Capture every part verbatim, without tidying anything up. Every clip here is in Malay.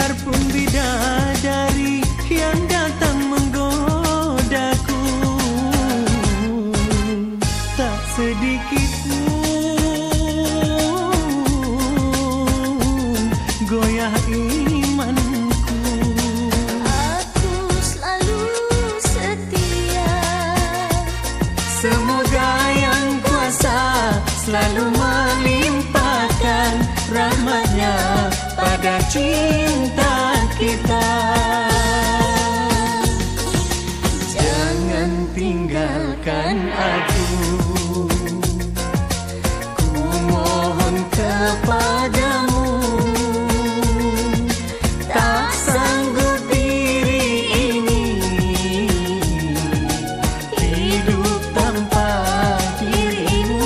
Biarpun bidadari yang datang menggodaku, tak sedikit pun goyah imanku. Aku selalu setia. Semoga yang kuasa selalu melimpahkan rahmatnya pada cinta kita. Jangan tinggalkan aku, ku mohon kepadamu. Tak sanggup diri ini hidup tanpa dirimu.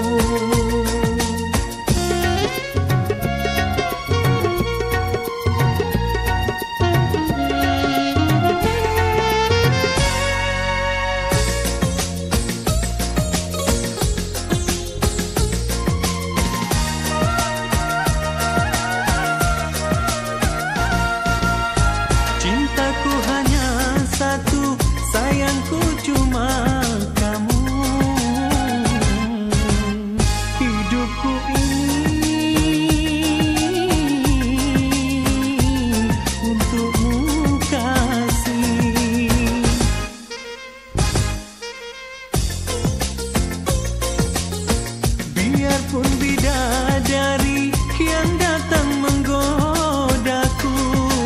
Cintaku hanya satu, sayangku cuma kamu. Hidupku ini untukmu kasih. Biarpun bidadari yang datang menggodaku,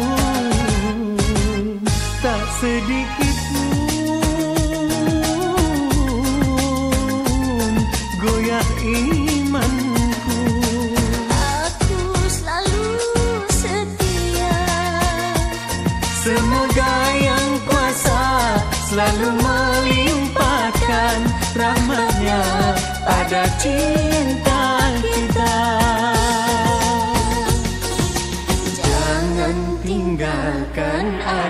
tak sedikit pun goyah imanku. Aku selalu setia. Semoga yang kuasa selalu melimpahkan rahmatnya pada cinta kita. Jangan tinggalkan aku.